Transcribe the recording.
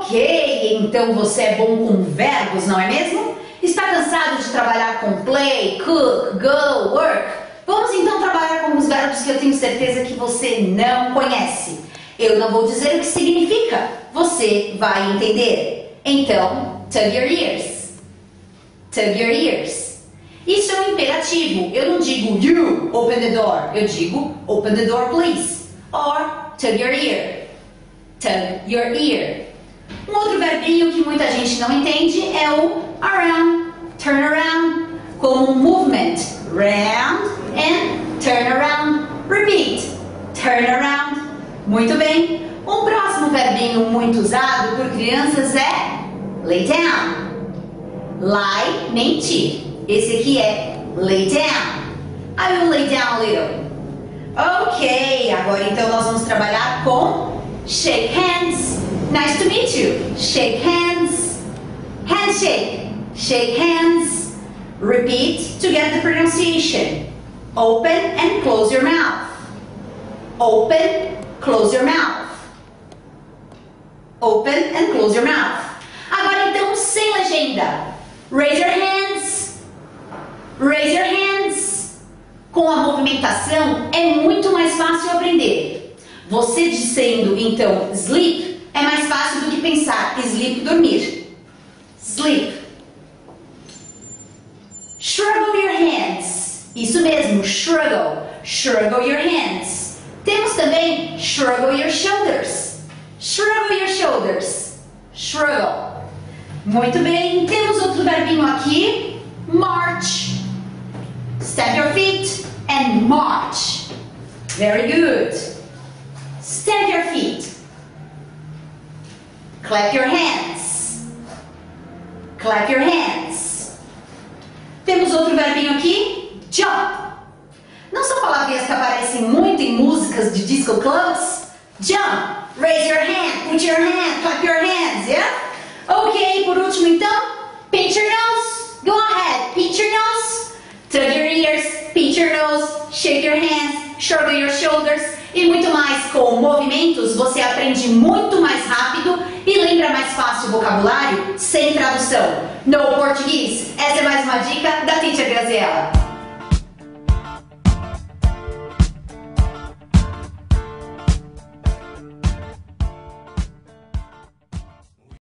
Ok, então você é bom com verbos, não é mesmo? Está cansado de trabalhar com play, cook, go, work? Vamos então trabalhar com os verbos que eu tenho certeza que você não conhece. Eu não vou dizer o que significa, você vai entender. Então, tug your ears. Tug your ears. Isso é um imperativo. Eu não digo you open the door. Eu digo open the door, please. Or tug your ear. Tug your ear. Um outro verbinho que muita gente não entende é o around, turn around, como um movement. Round and turn around. Repeat. Turn around. Muito bem. Um próximo verbinho muito usado por crianças é lay down. Lie, mentir. Esse aqui é lay down. I will lay down a little. Ok, agora então nós vamos trabalhar com shake hands. Nice to meet you. Shake hands. Handshake. Shake hands. Repeat to get the pronunciation. Open and close your mouth. Open, close your mouth. Open and close your mouth. Agora então sem legenda. Raise your hands. Raise your hands. Com a movimentação é muito mais fácil aprender. Você dizendo então sleep é mais fácil do que pensar sleep, dormir. Sleep. Shruggle your hands. Isso mesmo, shruggle. Shruggle your hands. Temos também shruggle your shoulders. Shruggle your shoulders. Shruggle. Muito bem. Temos outro verbinho aqui. March. Stamp your feet and march. Very good. Stamp your feet. Clap your hands. Clap your hands. Temos outro verbinho aqui. Jump. Não são palavrinhas que aparecem muito em músicas de disco clubs? Jump. Raise your hand. Put your hand. Clap your hands. Yeah? Ok, por último então. Pinch your nose. Go ahead. Pinch your nose. Tug your ears. Pinch your nose. Shake your hands. Shruggle your shoulders. E muito mais. Com movimentos você aprende muito mais rápido e lembra mais fácil o vocabulário sem tradução. No português. Essa é mais uma dica da Teacher Graziella.